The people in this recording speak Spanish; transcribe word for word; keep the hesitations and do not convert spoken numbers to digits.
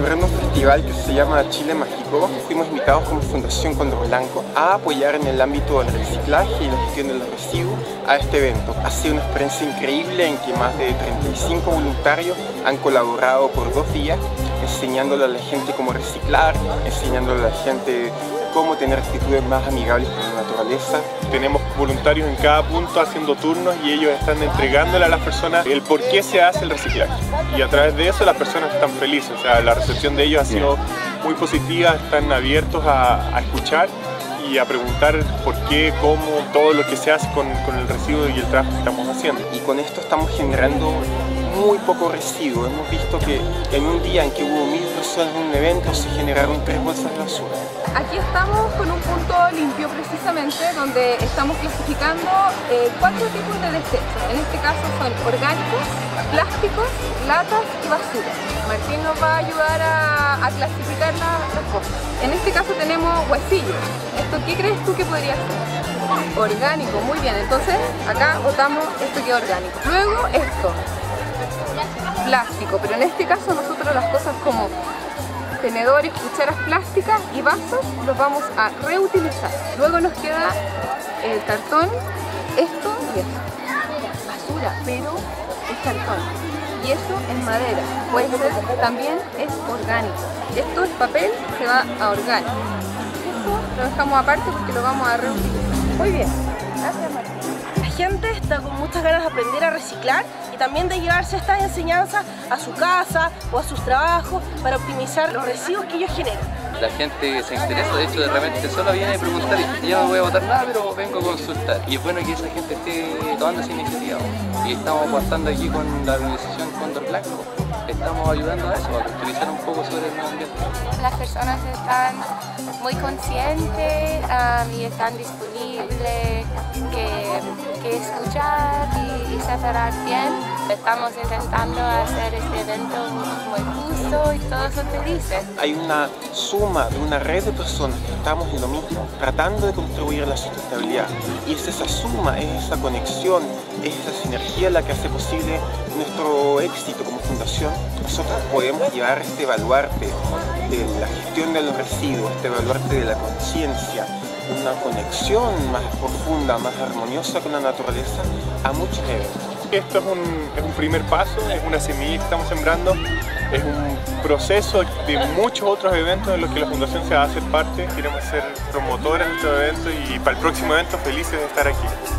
celebrando un festival que se llama Chile Mágico. Fuimos invitados como Fundación Cóndor Blanco a apoyar en el ámbito del reciclaje y la gestión de los residuos a este evento. Ha sido una experiencia increíble en que más de treinta y cinco voluntarios han colaborado por dos días, enseñándole a la gente cómo reciclar, enseñándole a la gente cómo tener actitudes más amigables con la naturaleza. Tenemos voluntarios en cada punto haciendo turnos y ellos están entregándole a las personas el por qué se hace el reciclaje. Y a través de eso las personas están felices, o sea, la recepción de ellos ha sido muy positiva, están abiertos a, a escuchar y a preguntar por qué, cómo, todo lo que se hace con, con el residuo y el trabajo que estamos haciendo. Y con esto estamos generando muy poco residuo. Hemos visto que en un día en que hubo mil personas en un evento se generaron tres bolsas de basura. Aquí estamos con un punto limpio precisamente donde estamos clasificando eh, cuatro tipos de desechos. En este caso son orgánicos, plásticos, latas y basura. Martín nos va a ayudar a, a clasificar la, las cosas. En este caso tenemos huesillos. ¿Esto qué crees tú que podría ser? Orgánico, muy bien. Entonces acá botamos esto que es orgánico. Luego esto. Plástico, pero en este caso nosotros las cosas como tenedores, cucharas plásticas y vasos los vamos a reutilizar. Luego nos queda el cartón, esto y esto. Basura, pero es cartón. Y eso es madera, puede ser, también es orgánico. Esto es papel, se va a orgánico. Esto lo dejamos aparte porque lo vamos a reutilizar. Muy bien, gracias Martín. La gente está con muchas ganas de aprender a reciclar y también de llevarse estas enseñanzas a su casa o a sus trabajos para optimizar los residuos que ellos generan. La gente se interesa, de hecho de repente solo viene a preguntar y yo no voy a votar nada, pero vengo a consultar. Y es bueno que esa gente esté tomando esa iniciativa. Y estamos aportando aquí con la organización Cóndor Blanco. Estamos ayudando a eso, a utilizar un poco sobre el medio ambiente. Las personas están muy conscientes um, y están disponibles que, que escuchar y, y separar bien. Estamos intentando hacer este evento muy justo y todos son felices. Hay una suma de una red de personas que estamos en lo mismo, tratando de contribuir a la sustentabilidad. Y es esa suma, es esa conexión, es esa sinergia la que hace posible nuestro éxito como fundación. Nosotros podemos llevar este baluarte de la gestión de los residuos, este baluarte de la conciencia, una conexión más profunda, más armoniosa con la naturaleza a muchos eventos. Esto es un, es un primer paso, es una semilla que estamos sembrando, es un proceso de muchos otros eventos en los que la Fundación se va a hacer parte. Queremos ser promotores de estos eventos y para el próximo evento felices de estar aquí.